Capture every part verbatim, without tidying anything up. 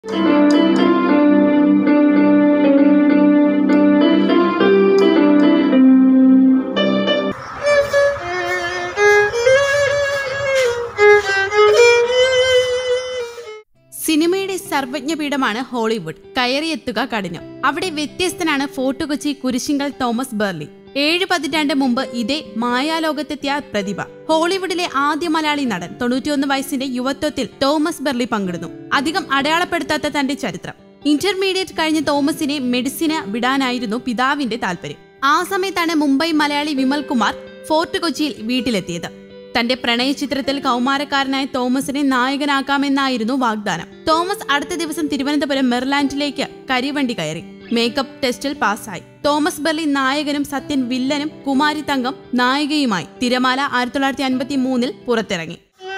സിനിമയുടെ സർവജ്ഞപീഠമാണ് ഹോളിവുഡ്. കയറിയെത്തുക കഠിനം. അവിടെ വ്യത്യസ്തനാണ് ഫോർട്ട് കൊച്ചി കുരിശിങ്കൽ തോമസ് ബെർലി. ഏഴ് പതിറ്റാണ്ട് മുമ്പ് ഇതേ മായാലോകത്തെത്തിയ പ്രതിഭ. ഹോളിവുഡിലെ ആദ്യ മലയാളി നടൻ. തൊണ്ണൂറ്റിയൊന്ന് വയസ്സിന്റെ യുവത്വത്തിൽ തോമസ് ബെർലി പങ്കിടുന്നു. അധികം അടയാളപ്പെടുത്താത്ത തന്റെ ചരിത്രം. ഇന്റർമീഡിയറ്റ് കഴിഞ്ഞ തോമസിനെ മെഡിസിന് വിടാനായിരുന്നു പിതാവിന്റെ താല്പര്യം. ആ സമയത്താണ് മുംബൈ മലയാളി വിമൽ കുമാർ ഫോർട്ട് കൊച്ചിയിൽ വീട്ടിലെത്തിയത്. തന്റെ പ്രണയ ചിത്രത്തിൽ കൗമാരക്കാരനായ തോമസിനെ നായകനാക്കാമെന്നായിരുന്നു വാഗ്ദാനം. തോമസ് അടുത്ത ദിവസം തിരുവനന്തപുരം മെർലാൻഡിലേക്ക് കരിവണ്ടി കയറി. മേക്കപ്പ് ടെസ്റ്റിൽ പാസ്സായി. തോമസ് ബെർലി നായകനും സത്യൻ വില്ലനും കുമാരി തങ്കം നായികയുമായി തിരമാല ആയിരത്തി തൊള്ളായിരത്തി അൻപത്തി മൂന്നിൽ പുറത്തിറങ്ങി.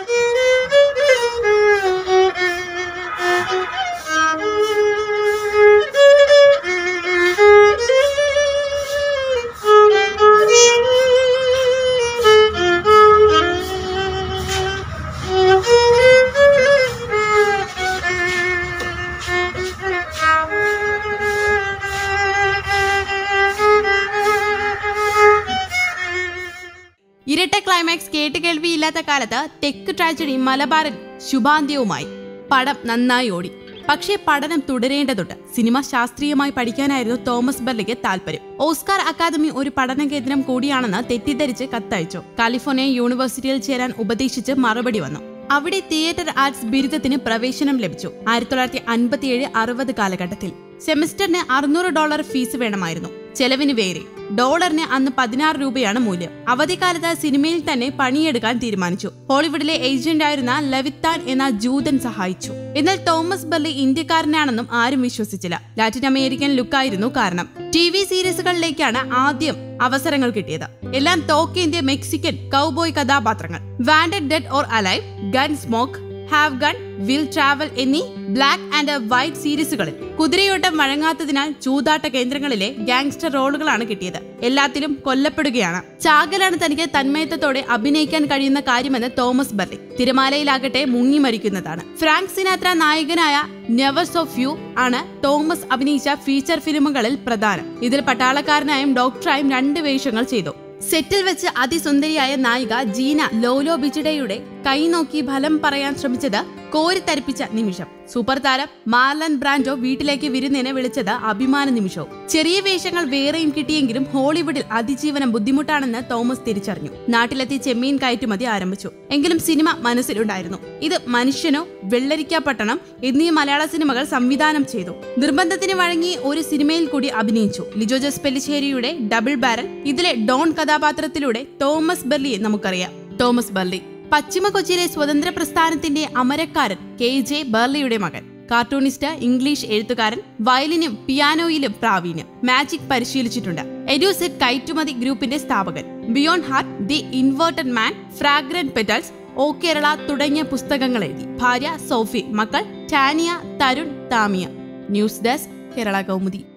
ഇരട്ട ക്ലൈമാക്സ് കേട്ടുകേൾവിയില്ലാത്ത കാലത്ത് തെക്ക് ട്രാജഡി മലബാറിൽ ശുഭാന്ത്യവുമായി. പടം നന്നായി ഓടി. പക്ഷേ പഠനം തുടരേണ്ടതുണ്ട്. സിനിമ ശാസ്ത്രീയമായി പഠിക്കാനായിരുന്നു തോമസ് ബെർലിക്ക് താല്പര്യം. ഓസ്കാർ അക്കാദമി ഒരു പഠന കേന്ദ്രം കൂടിയാണെന്ന് തെറ്റിദ്ധരിച്ച് കത്തയച്ചു. കാലിഫോർണിയ യൂണിവേഴ്സിറ്റിയിൽ ചേരാൻ ഉപദേശിച്ച് മറുപടി വന്നു. അവിടെ തിയേറ്റർ ആർട്സ് ബിരുദത്തിന് പ്രവേശനം ലഭിച്ചു. ആയിരത്തി തൊള്ളായിരത്തി അൻപത്തിയേഴ് അറുപത് കാലഘട്ടത്തിൽ സെമിസ്റ്ററിന് അറുന്നൂറ് ഡോളർ ഫീസ് വേണമായിരുന്നു. ചെലവിന് വേറെ. ഡോളറിന് അന്ന് പതിനാറ് രൂപയാണ് മൂല്യം. അവധിക്കാലത്ത് സിനിമയിൽ തന്നെ പണിയെടുക്കാൻ തീരുമാനിച്ചു. ഹോളിവുഡിലെ ഏജന്റായിരുന്ന ലെവിത്താൻ എന്ന ജൂതൻ സഹായിച്ചു. എന്നാൽ തോമസ് ബെർലി ഇന്ത്യക്കാരനാണെന്നും ആരും വിശ്വസിച്ചില്ല. ലാറ്റിൻ അമേരിക്കൻ ലുക്കായിരുന്നു കാരണം. ടി വി സീരീസുകളിലേക്കാണ് ആദ്യം അവസരങ്ങൾ കിട്ടിയത്. എല്ലാം തോക്കേന്ത്യ മെക്സിക്കൻ കൗബോയ് കഥാപാത്രങ്ങൾ. Wanted dead or alive, gun smoke, have gun, will travel എന്നീ ബ്ലാക്ക് ആൻഡ് വൈറ്റ് സീരീസുകളിൽ കുതിരയോട്ടം വഴങ്ങാത്തതിനാൽ ചൂതാട്ട കേന്ദ്രങ്ങളിലെ ഗാങ്സ്റ്റർ റോളുകളാണ് കിട്ടിയത്. എല്ലാത്തിലും കൊല്ലപ്പെടുകയാണ്. ചാകലാണ് തനിക്ക് തന്മയത്വത്തോടെ അഭിനയിക്കാൻ കഴിയുന്ന കാര്യമെന്ന് തോമസ് ബെർലി. തിരമാലയിലാകട്ടെ മുങ്ങി മരിക്കുന്നതാണ്. ഫ്രാങ്ക് സിനാത്ര നായകനായ നെവേഴ്സ് ഓഫ് യു ആണ് തോമസ് അഭിനയിച്ച ഫീച്ചർ ഫിലിമുകളിൽ പ്രധാനം. ഇതിൽ പട്ടാളക്കാരനായും ഡോക്ടറായും രണ്ട് വേഷങ്ങൾ ചെയ്തു. സെറ്റിൽ വെച്ച് അതിസുന്ദരിയായ നായിക ജീന ലോലോ ബിജിഡയുടെ കൈ നോക്കി ഫലം പറയാൻ ശ്രമിച്ചത് കോരിത്തരിപ്പിച്ച നിമിഷം. സൂപ്പർ താരം മാർലൻ ബ്രാൻഡോ വീട്ടിലേക്ക് വിരുന്നിനെ വിളിച്ചത് അഭിമാന നിമിഷവും. ചെറിയ വേഷങ്ങൾ വേറെയും കിട്ടിയെങ്കിലും ഹോളിവുഡിൽ അതിജീവനം ബുദ്ധിമുട്ടാണെന്ന് തോമസ് തിരിച്ചറിഞ്ഞു. നാട്ടിലെത്തി ചെമ്മീൻ കയറ്റുമതി ആരംഭിച്ചു. എങ്കിലും സിനിമ മനസ്സിലുണ്ടായിരുന്നു. ഇത് മനുഷ്യനോ, വെള്ളരിക്കാപട്ടണം എന്നീ മലയാള സിനിമകൾ സംവിധാനം ചെയ്തു. നിർബന്ധത്തിന് വഴങ്ങി ഒരു സിനിമയിൽ കൂടി അഭിനയിച്ചു. ലിജോ ജോസ് പെല്ലിശ്ശേരിയുടെ ഡബിൾ ബാരൽ. ഇതിലെ ഡോൺ കഥാപാത്രത്തിലൂടെ തോമസ് ബെർലിയെ നമുക്കറിയാം. തോമസ് ബെർലി പശ്ചിമ കൊച്ചിയിലെ സ്വതന്ത്ര പ്രസ്ഥാനത്തിന്റെ അമരക്കാരൻ കെ ജെ ബെർലിയുടെ മകൻ. കാർട്ടൂണിസ്റ്റ്, ഇംഗ്ലീഷ് എഴുത്തുകാരൻ. വയലിനും പിയാനോയിലും പ്രാവീണ്യം. മാജിക് പരിശീലിച്ചിട്ടുണ്ട്. എഡ്യൂസെറ്റ് കയറ്റുമതി ഗ്രൂപ്പിന്റെ സ്ഥാപകൻ. Beyond heart, the inverted man, fragrant petals, O Kerala തുടങ്ങിയ പുസ്തകങ്ങൾ എഴുതി. ഭാര്യ സോഫി. മക്കൾ ടാനിയ, തരുൺ, താമിയ. News desk, Kerala Kaumudi.